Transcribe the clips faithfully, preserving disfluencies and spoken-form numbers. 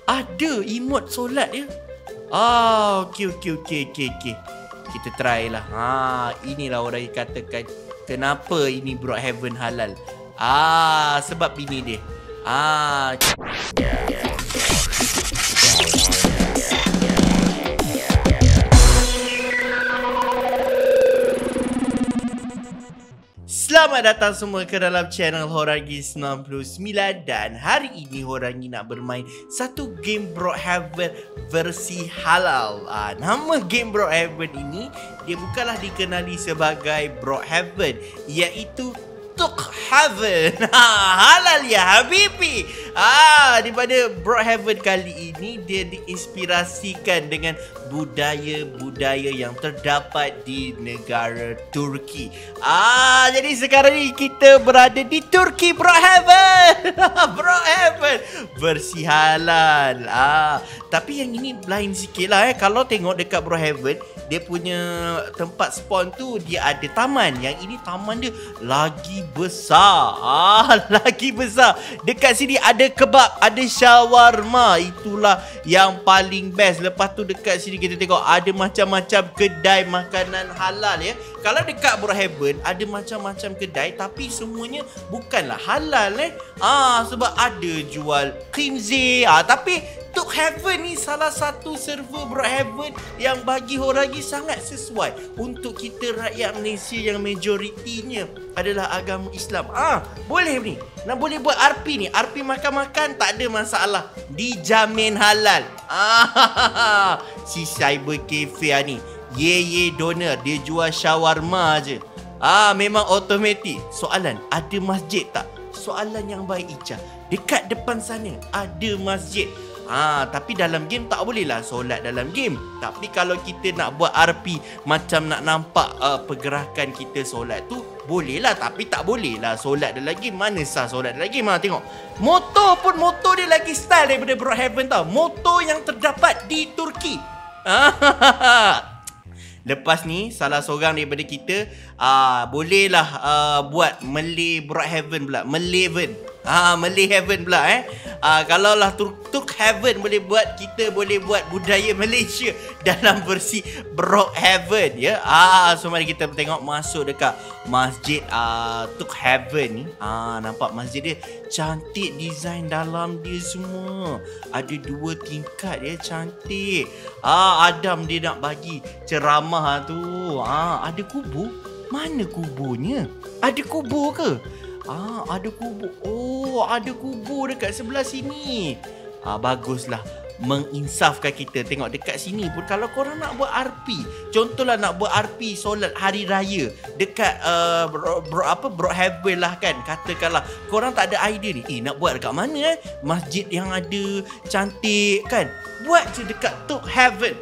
ada emote solat dia. Ah, okey okey okey okey okey. Kita try lah. Ha, inilah orang yang katakan kenapa ini Brookhaven halal. Ah, sebab ini dia. Ah. Selamat datang semua ke dalam channel Horangi sembilan puluh sembilan. Dan hari ini Horangi nak bermain satu game Brookhaven versi halal. ah, Nama game Brookhaven ini dia bukanlah dikenali sebagai Brookhaven, iaitu Tukhaven. Halal ya Habibi. Ah, di pada Brookhaven kali ini dia diinspirasikan dengan budaya-budaya yang terdapat di negara Turki. Ah, jadi sekarang ni kita berada di Turki Brookhaven. Brookhaven versi halal. Ah, tapi yang ini lain sikit lah eh. Kalau tengok dekat Brookhaven, dia punya tempat spawn tu dia ada taman. Yang ini taman dia lagi besar. Ah, lagi besar. Dekat sini ada kebab, ada shawarma. Itulah yang paling best. Lepas tu dekat sini kita tengok ada macam-macam kedai makanan halal ya. Kalau dekat Brookhaven ada macam-macam kedai tapi semuanya bukanlah halal eh. Ah, sebab ada jual khinzir. Ah, tapi Tukhaven ni salah satu server Brookhaven yang bagi Horangi sangat sesuai untuk kita rakyat Malaysia yang majoritinya adalah agama Islam. Ah, boleh ni. Nak boleh buat R P ni. R P makan-makan tak ada masalah. Dijamin halal. Ah, si Cyber Cafe ni. Ye ye donor, dia jual shawarma je. Ah, memang automatik. Soalan, ada masjid tak? Soalan yang baik Ica. Dekat depan sana ada masjid. Ah, tapi dalam game tak boleh lah solat dalam game. Tapi kalau kita nak buat R P macam nak nampak uh, pergerakan kita solat tu, boleh lah. Tapi tak boleh lah solat dalam game. Mana sah solat dalam game? Ha, tengok. Motor pun motor dia lagi style daripada Brookhaven tau. Motor yang terdapat di Turki. Lepas ni salah seorang daripada kita uh, bolehlah uh, buat Malay Brookhaven pula. Malayven. Ah, Malay Heaven pula eh. Ah, kalau lah Turk Tukhaven boleh buat, kita boleh buat budaya Malaysia dalam versi Brookhaven ya. Ah, so mari kita tengok masuk dekat masjid ah, Tukhaven ni. Ah, nampak masjid dia cantik, design dalam dia semua. Ada dua tingkat dia, cantik. Ah, Adam dia nak bagi ceramah tu. Ah, ada kubur? Mana kuburnya? Ada kubur ke? Ah, ada kubur. Oh, ada kubur dekat sebelah sini. Ah, baguslah. Menginsafkan kita. Tengok dekat sini pun kalau korang nak buat R P, contohlah nak buat R P solat hari raya dekat uh, bro, bro, apa Brookhaven lah kan. Katakanlah korang tak ada idea ni. Eh, nak buat dekat mana eh? Masjid yang ada cantik kan. Buat je dekat Tukhaven.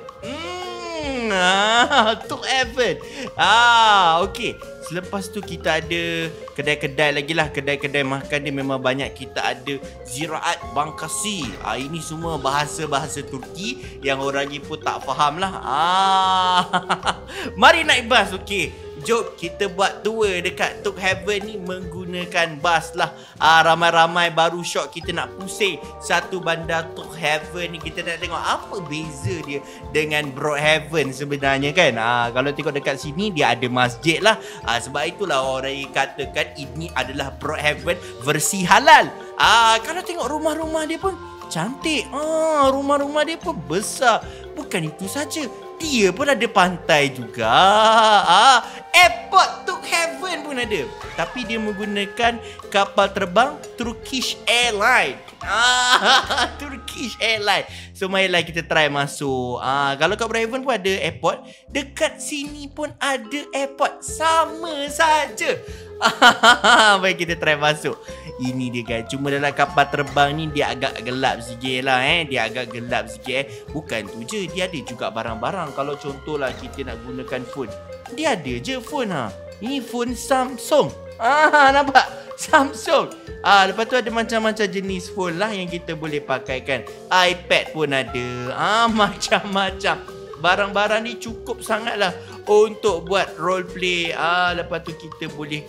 Hmm, ah, Tukhaven. Ah, okey. Selepas tu kita ada kedai-kedai lagi lah. Kedai-kedai makan dia memang banyak. Kita ada Ziraat Bangkasi. Ah, ini semua bahasa-bahasa Turki yang orang pun tak faham lah. Ah, mari naik bas. Okey, jom kita buat tour dekat Tukhaven ni menggunakan bas lah. Ah, ramai-ramai baru syok kita nak pusing satu bandar Tukhaven ni. Kita nak tengok apa beza dia dengan Brookhaven sebenarnya kan. Ah, kalau tengok dekat sini dia ada masjid lah. Ah, sebab itulah orang katakan ini adalah Brookhaven versi halal. Ah, kalau tengok rumah-rumah dia pun cantik. Ah, rumah-rumah dia pun besar. Bukan itu saja, dia pun ada pantai juga. Ah, airport Tukhaven pun ada. Tapi dia menggunakan kapal terbang Turkish Airlines. Ah, Turkish Airlines. So marilah kita try masuk. Ah, kalau kat Brookhaven pun ada airport, dekat sini pun ada airport. Sama saja. Baik, kita try masuk. Ini dia guys. Cuma dalam kapal terbang ni dia agak gelap sikit lah eh. Dia agak gelap sikit eh. Bukan tu je, dia ada juga barang-barang. Kalau contohlah kita nak gunakan phone, dia ada je phone ha. Ini phone Samsung. Ah, nampak? Samsung. Ah, lepas tu ada macam-macam jenis phone lah yang kita boleh pakaikan. iPad pun ada. Ah, macam-macam. Barang-barang ni cukup sangat lah untuk buat roleplay. Ah, lepas tu kita boleh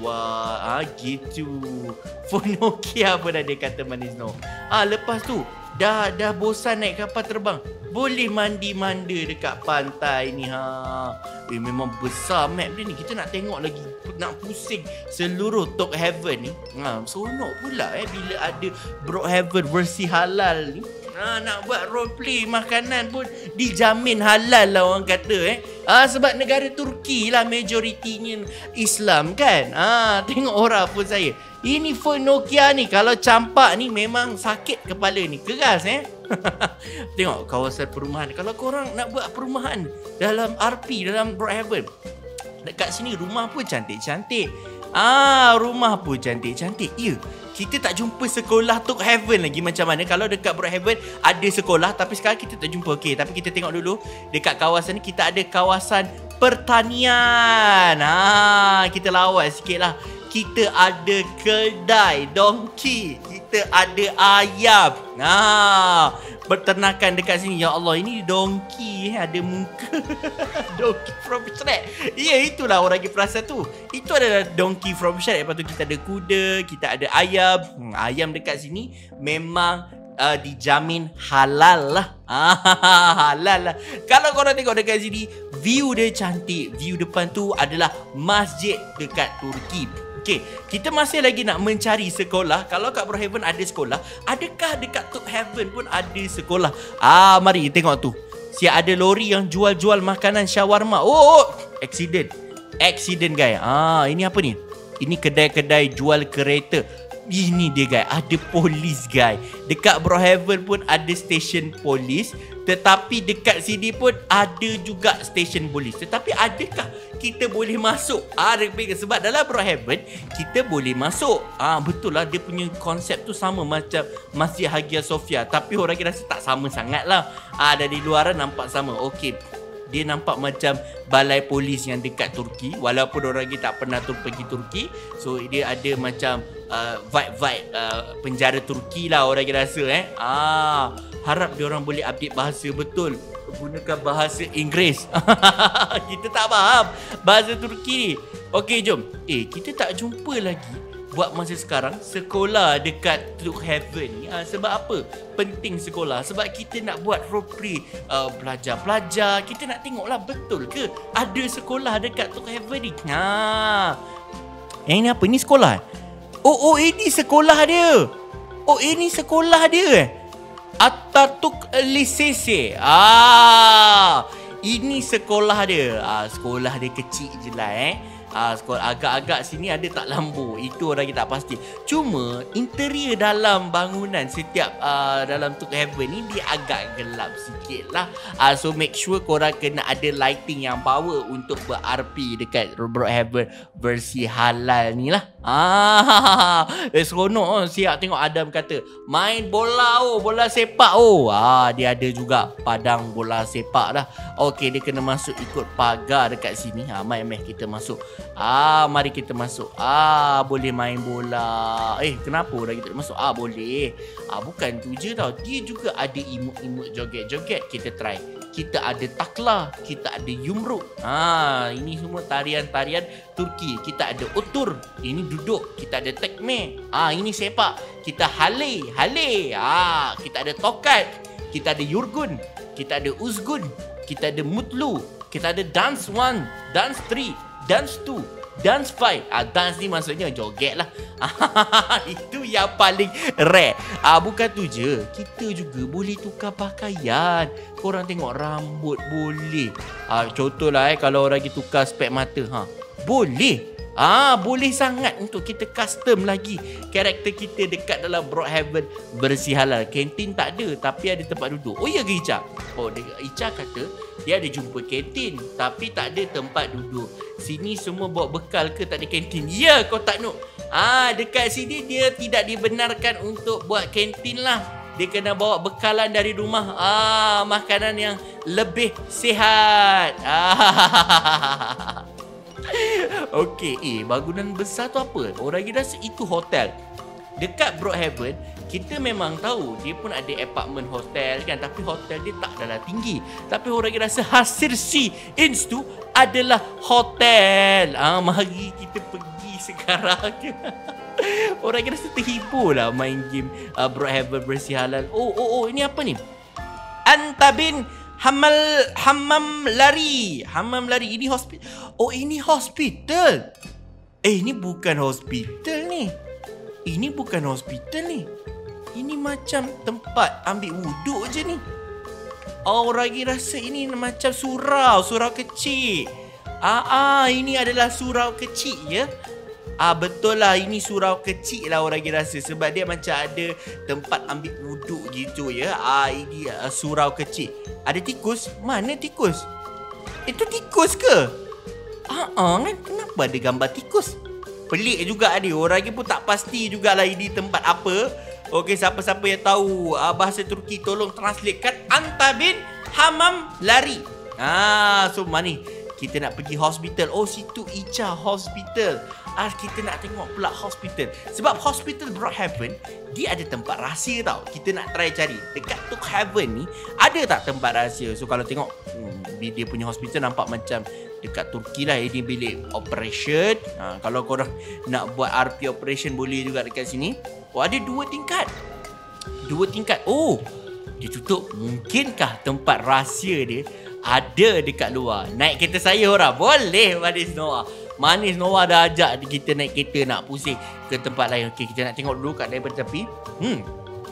keluar. Ah, gitu. Phone Nokia pun ada kata manis no. Ah, lepas tu dah dah bosan naik kapal terbang, boleh mandi-manda dekat pantai ni. Ha. Eh, memang besar map dia ni. Kita nak tengok lagi, nak pusing seluruh Talk Heaven ni. Ha, seronok pula eh bila ada Brookhaven versi halal ni. Ha, nak buat roleplay makanan pun dijamin halal lah orang kata eh. Ha, sebab negara Turki lah majoritinya Islam kan. Ha, tengok orang pun saya. Ini phone Nokia ni kalau campak ni memang sakit kepala ni. Keras eh. Tengok kawasan perumahan. Kalau korang nak buat perumahan dalam R P, dalam Brookhaven, dekat sini rumah pun cantik-cantik. Ah, rumah pun cantik-cantik. Ya, kita tak jumpa sekolah Talk Heaven lagi macam mana. Kalau dekat Brookhaven ada sekolah, tapi sekarang kita tak jumpa. Okey, tapi kita tengok dulu dekat kawasan ni kita ada kawasan pertanian. Ah, kita lawan sikit lah. Kita ada kedai donkey, kita ada ayam. Ah, peternakan dekat sini. Ya Allah, ini donkey eh, ada muka. Donkey from Shrek. Ya, itulah orang lagi perasan tu. Itu adalah donkey from Shrek. Lepas tu kita ada kuda, kita ada ayam. Hmm, ayam dekat sini memang uh, dijamin halal lah. Ah, halal lah. Kalau korang tengok dekat sini, view dia cantik. View depan tu adalah masjid dekat Turki. Okay, kita masih lagi nak mencari sekolah. Kalau kat Brookhaven ada sekolah, adakah dekat Talk Heaven pun ada sekolah? Ah, mari tengok tu. Siap ada lori yang jual-jual makanan shawarma. Oh, oh, accident. Accident guys. Ah, ini apa ni? Ini kedai-kedai jual kereta. Ini dia guys, ada polis guys. Dekat Brookhaven pun ada stesen polis, tetapi dekat sini pun ada juga stesen polis. Tetapi adakah kita boleh masuk? Ah, sebab dalam Brookhaven kita boleh masuk. Ah, betul lah, dia punya konsep tu sama macam Masjid Hagia Sophia, tapi orang rasa tak sama sangat lah. Ah, dari luaran nampak sama. Okey, dia nampak macam balai polis yang dekat Turki. Walaupun orang kita tak pernah tu pergi Turki, so dia ada macam uh, vibe-vibe uh, penjara Turki lah orang kita rasa eh. Ah, harap dia orang boleh update bahasa betul, gunakan bahasa Inggeris. Kita tak faham bahasa Turki ni. Okey, jom. Eh, kita tak jumpa lagi buat masa sekarang sekolah dekat Talk Heaven ni. Ha, sebab apa penting sekolah? Sebab kita nak buat roleplay uh, pelajar-pelajar. Kita nak tengoklah betul ke ada sekolah dekat Talk Heaven ni. Ha. Yang ini apa? Ini sekolah? Oh, oh ini sekolah dia. Oh, ini sekolah dia. Atatürk Lisesi. Ah, ini sekolah dia. Ah, sekolah dia kecil je lah eh. Ah, sekolah agak-agak sini ada tak lampu, itu orang kita tak pasti. Cuma interior dalam bangunan setiap uh, dalam Talk Heaven ni dia agak gelap sikit lah. uh, So make sure korang kena ada lighting yang power untuk ber-R P dekat Brookhaven versi halal ni lah. Ah, eh, seronok oh. Siap tengok Adam kata main bola oh, bola sepak oh. Ah, dia ada juga padang bola sepak lah. Okey, dia kena masuk ikut pagar dekat sini. Ah, mai-mai kita masuk. Ah, mari kita masuk. Ah, boleh main bola. Eh, kenapa orang kita masuk? Ah, boleh. Ah, bukan tu je tau. Dia juga ada imut-imut joget-joget. Kita try. Kita ada takla, kita ada yumruk. Ah, ini semua tarian-tarian Turki. Kita ada otur. Ini duduk. Kita ada tekme. Ah, ini sepak. Kita hale, hale. Ah, kita ada tokat. Kita ada yurgun. Kita ada uzgun. Kita ada mutlu. Kita ada dance one, dance three, dance two, dance five. Ah, dance ni maksudnya joget lah. Itu yang paling rare. Ah, bukan tu je, kita juga boleh tukar pakaian. Korang tengok rambut boleh. Ah, contohlah eh, kalau orang lagi tukar spek mata, ha, boleh. Ah, boleh sangat untuk kita custom lagi karakter kita dekat dalam Brookhaven versi halal. Kantin tak ada, tapi ada tempat duduk. Oh ya ke Ica? Oh, dia, Ica kata dia ada jumpa kantin, tapi tak ada tempat duduk. Sini semua bawa bekal ke tak ada kantin? Ya, kau tak nak. Ah, dekat sini dia tidak dibenarkan untuk buat kantin lah. Dia kena bawa bekalan dari rumah. Ah, makanan yang lebih sihat. Ah. Okey, eh bangunan besar tu apa? Orang kita rasa itu hotel. Dekat Brookhaven, kita memang tahu dia pun ada apartment hotel kan, tapi hotel dia tak adalah tinggi. Tapi orang kita rasa hasil si Inns tu adalah hotel. Ah, mari kita pergi sekarang. Orang kira rasa terhibur lah main game uh, Brookhaven versi halal. Oh, oh, oh, ini apa ni? Anta bin Hamal Hammam Lari. Hammam Lari. Ini hospital. Oh, ini hospital. Eh, ini bukan hospital ni. Ini bukan hospital ni. Ini macam tempat ambil wuduk je ni. Orang lagi rasa ini macam surau. Surau kecil. Ah, ah, ini adalah surau kecil ya. Ah, betul lah, ini surau kecil lah orang lagi rasa. Sebab dia macam ada tempat ambil wuduk gitu ya. Ah, ini uh, surau kecil. Ada tikus? Mana tikus? Itu tikus ke? Ah, ah kan? Kenapa ada gambar tikus? Pelik juga dia. Orang lagi pun tak pasti jugalah ini tempat apa. Okey, siapa-siapa yang tahu uh, bahasa Turki, tolong translatekan. Anta bin Hammam Lari. Ah, so mana ni? Kita nak pergi hospital. Oh, situ Ica Hospital. Ah, kita nak tengok pula hospital. Sebab hospital Brookhaven, dia ada tempat rahsia tau. Kita nak try cari. Dekat Brookhaven ni, ada tak tempat rahsia? So, kalau tengok hmm, dia punya hospital nampak macam dekat Turki lah. Ini bilik operation. Ha, kalau korang nak buat R P operation, boleh juga dekat sini. Oh, ada dua tingkat. Dua tingkat. Oh, dia tutup. Mungkinkah tempat rahsia dia ada dekat luar? Naik kereta saya orang. Boleh Manis Noah. Manis Noah dah ajak kita naik kereta nak pusing ke tempat lain. Okey, kita nak tengok dulu kat daripada tepi. Hmm,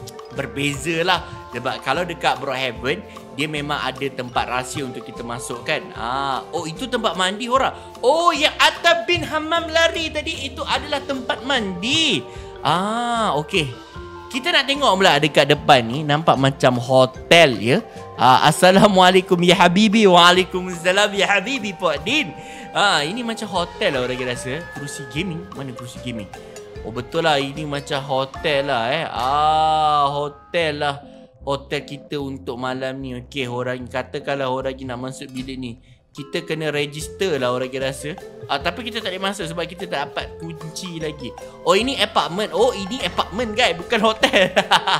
berbeza lah. Sebab kalau dekat Brookhaven, dia memang ada tempat rahsia untuk kita masuk kan. Ah, oh, itu tempat mandi orang. Oh, yang Anta bin Hammam Lari tadi, itu adalah tempat mandi. Ah, okey. Kita nak tengok pula dekat depan ni. Nampak macam hotel ya. Uh, Assalamualaikum ya Habibi. Waalaikumsalam ya Habibi Pak Din. Ah, ini macam hotel lah orang rasa. Kerusi gaming. Mana kerusi gaming? Oh, betul lah. Ini macam hotel lah eh. Ah, hotel lah. Hotel kita untuk malam ni. Okey, orang katakanlah orang lagi nak masuk bilik ni. Kita kena register lah orang rasa. Ah, tapi kita tak boleh masuk sebab kita tak dapat kunci lagi. Oh, ini apartment. Oh, ini apartment guys, bukan hotel.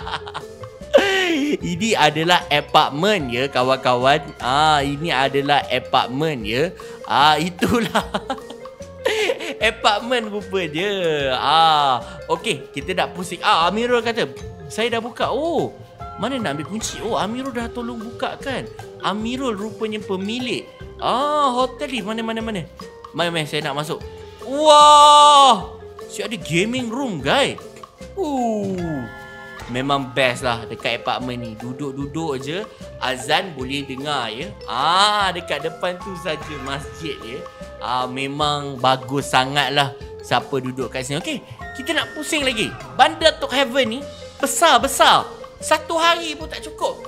Ini adalah apartment ya kawan-kawan. Ah, ini adalah apartment ya. Ah, itulah. Apartment rupanya. Ah, okey, kita nak pusing. Ah, Amirul kata, "Saya dah buka." Oh, mana nak ambil kunci? Oh, Amirul dah tolong buka kan. Amirul rupanya pemilik. Ah, hotel ni mana mana mana. Mai mai saya nak masuk. Wah! Si ada gaming room, guys. Uh. Memang best lah dekat apartment ni. Duduk-duduk je, azan boleh dengar ya. Ah, dekat depan tu saja masjid ya. Ah, memang bagus sangat lah siapa duduk kat sini. Okey, kita nak pusing lagi. Bandar Brookhaven ni besar-besar. Satu hari pun tak cukup.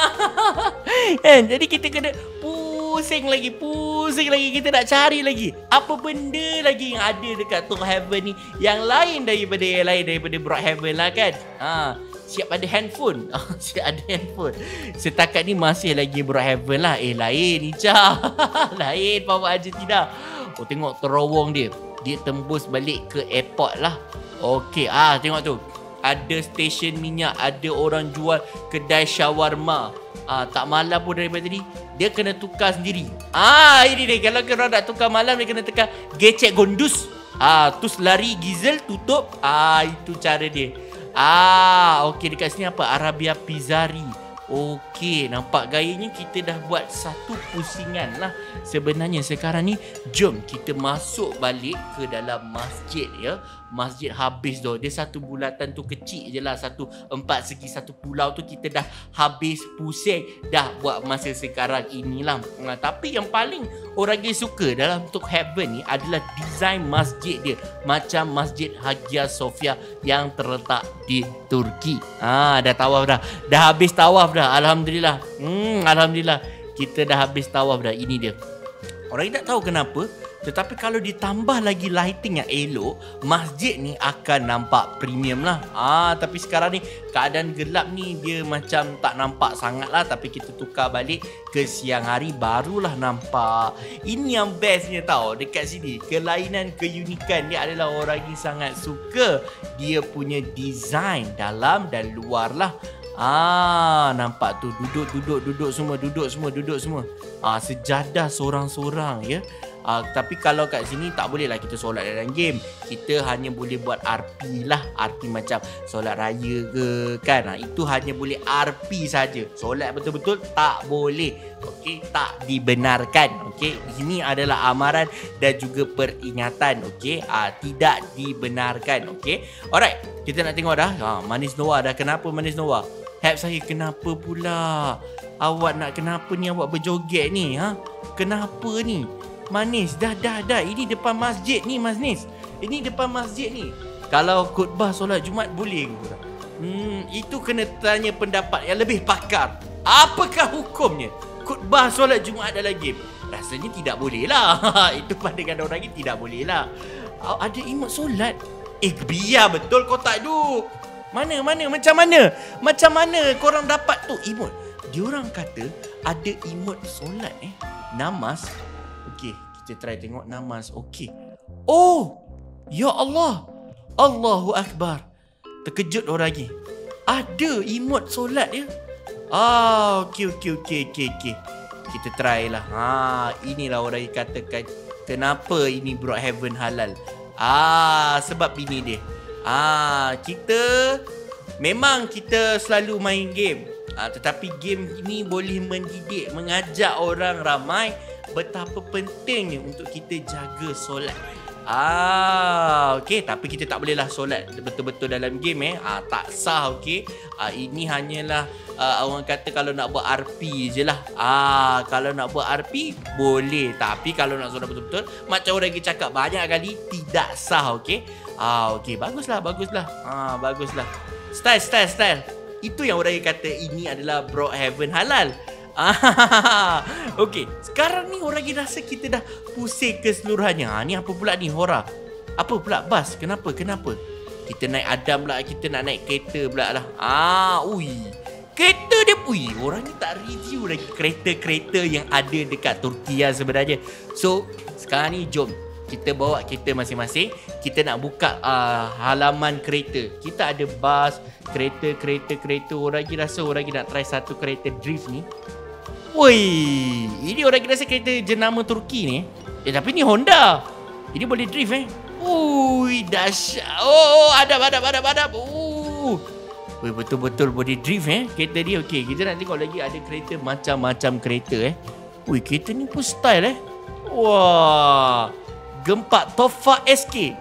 Kan? Jadi kita kena pusing lagi, pusing lagi. Kita nak cari lagi apa benda lagi yang ada dekat Brookhaven ni yang lain daripada yang lain daripada Brookhaven lah kan. Ha, siap ada handphone. Siap ada handphone. Setakat ni masih lagi Brookhaven lah. Eh, lain Ica. Lain Bapak Argentina. Oh, tengok terowong dia. Dia tembus balik ke airport lah. Okey, ah tengok tu. Ada stesen minyak, ada orang jual kedai shawarma. Ah, tak malam pun daripada tadi. Dia kena tukar sendiri. Ah, ini dia. Kalau korang nak tukar malam, dia kena tekan gecek gondus. Ah, terus lari Gizel tutup. Ah, itu cara dia. Ah, okey, dekat sini apa? Arabia Pizzari. Okey, nampak gayanya kita dah buat satu pusingan lah. Sebenarnya sekarang ni, jom kita masuk balik ke dalam masjid ya. Masjid habis dah. Dia satu bulatan tu kecil je lah. Satu empat segi satu pulau tu kita dah habis pusing dah buat masa sekarang inilah. Nah, tapi yang paling orang dia suka dalam Brookhaven ni adalah design masjid dia. Macam Masjid Hagia Sophia yang terletak di Turki. Ah, dah tawaf dah. Dah habis tawaf dah. Alhamdulillah. Hmm, Alhamdulillah. Kita dah habis tawaf dah. Ini dia. Orang tak tahu kenapa, tetapi kalau ditambah lagi lighting yang elok, masjid ni akan nampak premium lah. Ah, tapi sekarang ni keadaan gelap ni dia macam tak nampak sangat lah. Tapi kita tukar balik ke siang hari barulah nampak. Ini yang bestnya tau dekat sini. Kelainan, keunikan dia adalah orang yang sangat suka dia punya design dalam dan luar lah. Ah, nampak tu duduk duduk duduk semua duduk semua duduk semua. Ah, sejadah sorang-sorang ya. uh, Tapi kalau kat sini tak boleh lah kita solat dalam game. Kita hanya boleh buat R P lah. R P macam solat raya ke kan. uh, Itu hanya boleh R P saja. Solat betul-betul tak boleh. Okey, tak dibenarkan. Okey, ini adalah amaran dan juga peringatan. Okey, uh, tidak dibenarkan. Okey, alright, kita nak tengok dah. Ha, Manis Noah dah. Kenapa Manis Noah? Help saya, kenapa pula? Awak nak kenapa ni awak berjoget ni? Ha? Kenapa ni? Manis, dah dah dah. Ini depan masjid ni, Mas Nis. Ini depan masjid ni. Kalau khutbah solat Jumaat boleh ke? Hmm, itu kena tanya pendapat yang lebih pakar. Apakah hukumnya khutbah solat Jumaat dalam game? Rasanya tidak boleh lah. Itu pandangan orang ni tidak boleh lah. Ada emot solat? Eh, biar betul kau tak duk. Mana, mana, macam mana? Macam mana korang dapat tu emot? Diorang kata ada emot solat eh. Namaz. Okey, kita try tengok namaz. Okey. Oh, ya Allah. Allahu Akbar. Terkejut orang lagi. Ada emot solat ya. Ah, okey, okey, okey, okey, okey. Kita try lah. Ha, inilah orang yang katakan kenapa ini Brookhaven halal. Ah, sebab ini dia. Ah, kita memang kita selalu main game. Ah, tetapi game ini boleh mendidik, mengajak orang ramai betapa pentingnya untuk kita jaga solat. Ah, okey, tapi kita tak bolehlah solat betul-betul dalam game eh. Ah, tak sah, okey. Ah, ini hanyalah uh, orang kata kalau nak buat R P je lah. Ah, kalau nak buat R P boleh, tapi kalau nak solat betul-betul macam orang lagi cakap banyak kali tidak sah, okey. Ah, okey, baguslah, baguslah. Ah, baguslah. Style, style, style. Itu yang orang kata ini adalah Brookhaven halal. Ah, okey, sekarang ni orang lagi rasa kita dah pusing keseluruhannya. Ha, ni apa pula ni horror? Apa pula bas? Kenapa? Kenapa? Kita naik Adam pula, kita nak naik kereta pula lah. Ah, ui. Kereta dia, ui. Orang ni tak review lagi kereta-kereta yang ada dekat Turki lah sebenarnya. So, sekarang ni jom kita bawa kereta masing-masing. Kita nak buka uh, halaman kereta. Kita ada bas, kereta, kereta, kereta. Orang lagi rasa orang lagi nak try satu kereta drift ni. Woi, ini orang kira kereta jenama Turki ni. Eh, tapi ni Honda. Ini boleh drift eh. Ui, dahsyat. Oh, adab, adab, adab, adab. Uh. Woi, betul-betul boleh drift eh kereta dia. Okey, kita nak tengok lagi ada kereta macam-macam kereta eh. Ui, kereta ni pun style eh. Wah. Gempak Tofa S K.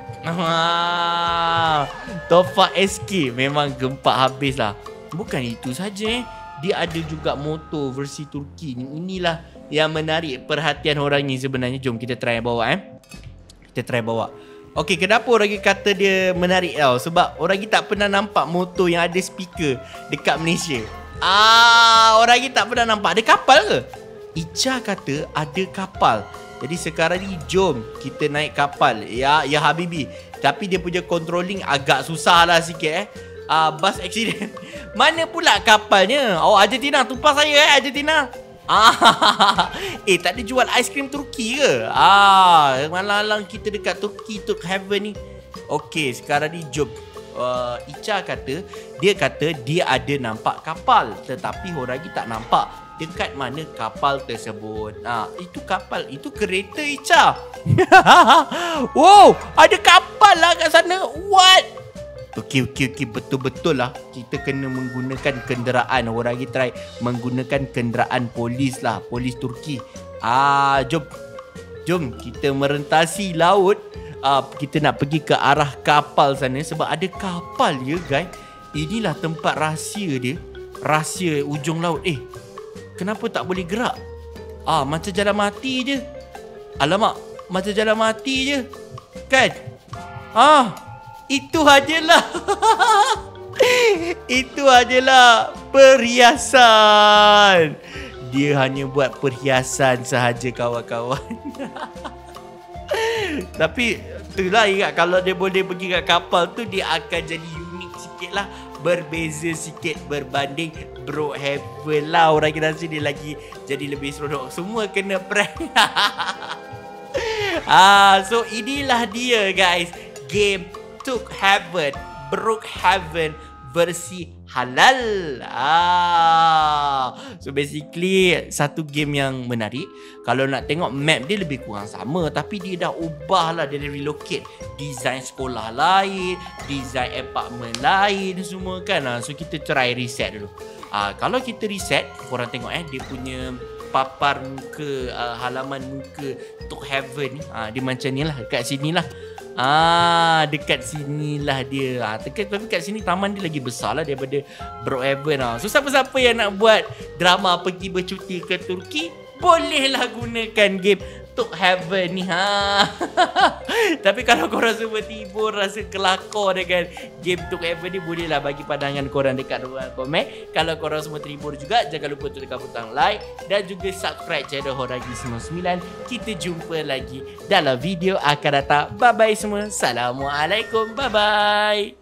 Ha. Tofa S K memang gempak habis lah. Bukan itu saja eh. Dia ada juga motor versi Turki ni. Inilah yang menarik perhatian orang ni sebenarnya. Jom kita try bawa eh. Kita try bawa. Okey, kenapa orang ni kata dia menarik tau? Sebab orang ni tak pernah nampak motor yang ada speaker dekat Malaysia. Ah, orang ni tak pernah nampak. Ada kapal ke? Ica kata ada kapal. Jadi sekarang ni jom kita naik kapal. Ya, ya Habibi. Tapi dia punya controlling agak susah lah sikit eh. Uh, bus accident. Mana pula kapalnya? Oh, Argentina. Tumpah saya eh, Argentina. Ah, eh, tak ada jual aiskrim Turki ke? Ah, malang-malang kita dekat Turki, Brookhaven ni. Okey, sekarang ni jom. Uh, Ica kata, dia kata dia ada nampak kapal. Tetapi orang lagi tak nampak dekat mana kapal tersebut. Ah, itu kapal, itu kereta Ica. Wow, ada kapal lah kat sana. What? Okey, okey, okey. Betul-betul lah. Kita kena menggunakan kenderaan. Orang lagi try menggunakan kenderaan polis lah. Polis Turki. Ah, jom. Jom kita merentasi laut. Ah, kita nak pergi ke arah kapal sana. Sebab ada kapal ya guys. Inilah tempat rahsia dia. Rahsia ujung laut. Eh, kenapa tak boleh gerak? Ah, macam jalan mati je. Alamak, macam jalan mati je. Kan? Ah, itu hajalah. Itu hajalah perhiasan. Dia hanya buat perhiasan sahaja kawan-kawan. Tapi itulah ingat, kalau dia boleh pergi kat kapal tu, dia akan jadi unik sikit lah. Berbeza sikit berbanding Brookhaven lah. Orang kira rasa dia lagi jadi lebih seronok. Semua kena prank. Ah, so inilah dia guys, game Brookhaven, Brookhaven versi halal. Ah, So basically satu game yang menarik. Kalau nak tengok map dia lebih kurang sama, tapi dia dah ubah lah, dia dah relocate design sekolah lain, design apartment lain semua kan. ha. So kita try reset dulu. ha, Kalau kita reset, korang tengok eh dia punya papar muka, uh, halaman muka Tok Heaven ni, ha, dia macam ni lah, dekat sini lah. Ah, dekat sinilah dia. Ah, dekat, tapi kat sini taman dia lagi besar lah daripada Brookhaven. Ah. So siapa-siapa yang nak buat drama pergi bercuti ke Turki, bolehlah gunakan game Tok Heaven ni. Ha. Tapi kalau korang semua timbul rasa kelakar dengan game Tok Heaven ni, bolehlah bagi pandangan korang dekat ruang komen. Kalau korang semua terhibur juga, jangan lupa untuk tekan butang like dan juga subscribe channel Horagi sembilan puluh sembilan. Kita jumpa lagi dalam video akan datang. Bye bye semua. Assalamualaikum. Bye bye.